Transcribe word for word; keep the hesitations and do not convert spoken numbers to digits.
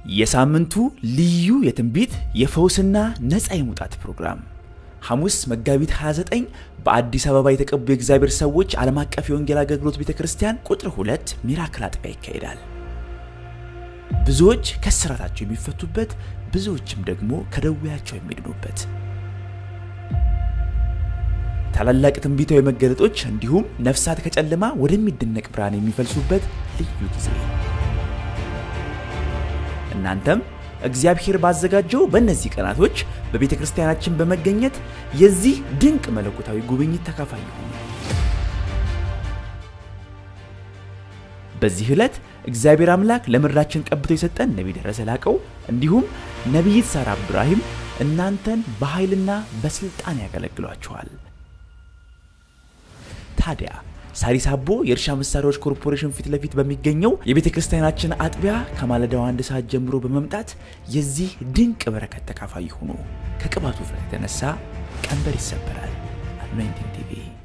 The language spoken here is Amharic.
የሳምንቱ ልዩ የትንቢት የፈውስና ነፃ የሙጣት ፕሮግራም ሐሙስ መጋቢት ሃያ ዘጠኝ በአዲስ አበባ የተቀቡ የእግዚአብሔር ሰዎች ዓለም አቀፍ የወንጌል አገልግሎት ቤተክርስቲያን ቁጥር ሁለት ሚራክል አጥቢያ ይካሄዳል። ብዙዎች ከስራታቸው የሚፈቱበት ብዙዎችም ደግሞ ከደዌያቸው የሚድኑበት ታላላቅ ትንቢታዊ መገለጦች እንዲሁም ነፍሳት ከጨለማ ወደሚደነቅ ብርሃን የሚፈልሱበት ልዩ ጊዜ እናንተም እግዚአብሔር ባዘጋጀው በእነዚህ ቀናቶች በቤተክርስቲያናችን በመገኘት የዚህ ድንቅ መለኮታዊ ጉብኝት ተካፋይ ሁኑ። በዚህ ዕለት እግዚአብሔር አምላክ ለምድራችን ቀብቶ የሰጠን ነብይ ደረሰ ላቀው እንዲሁም ነብይት ሳራ ኢብራሂም እናንተን በኃይልና በስልጣን ያገለግሏችኋል። ታዲያ ሳሪስ አቦ የእርሻ መሳሪያዎች ኮርፖሬሽን ፊት ለፊት በሚገኘው የቤተክርስቲያናችን አጥቢያ ከማለዳው አንድ ሰዓት ጀምሮ በመምጣት የዚህ ድንቅ በረከት ተካፋይ ሁኑ። ከቅባቱ ፍሬ የተነሳ ቀንበር ይሰበራል። አኖይንቲንግ ቲቪ